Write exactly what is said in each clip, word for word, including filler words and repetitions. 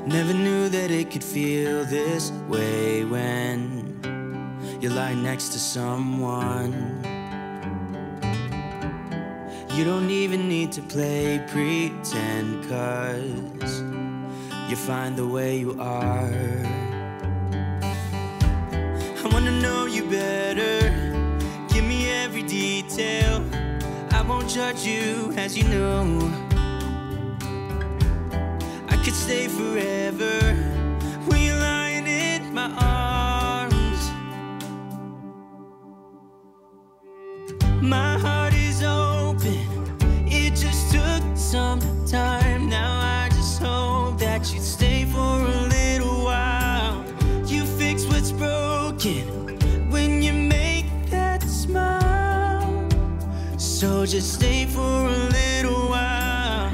Never knew that it could feel this way when you lie next to someone. You don't even need to play pretend, 'cause you find the way you are. I wanna know you better, give me every detail. I won't judge you, as you know. I could stay forever when you're lying in my arms. My heart is open, it just took some time. Now I just hope that you'd stay for a little while. You fix what's broken when you make that smile. So just stay for a little while.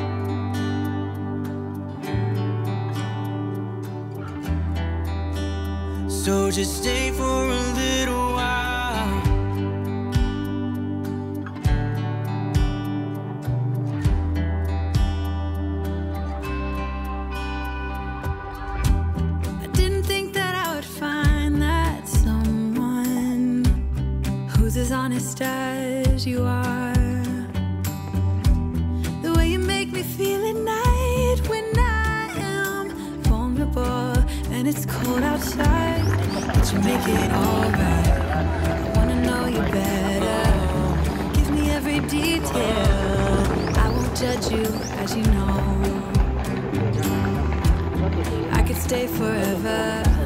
So just stay for a little while. I didn't think that I would find that someone who's as honest as you are. The way you make me feel at night when I am vulnerable and it's cold outside, but you make it alright. I wanna know you better, give me every detail. I won't judge you, as you know. I could stay forever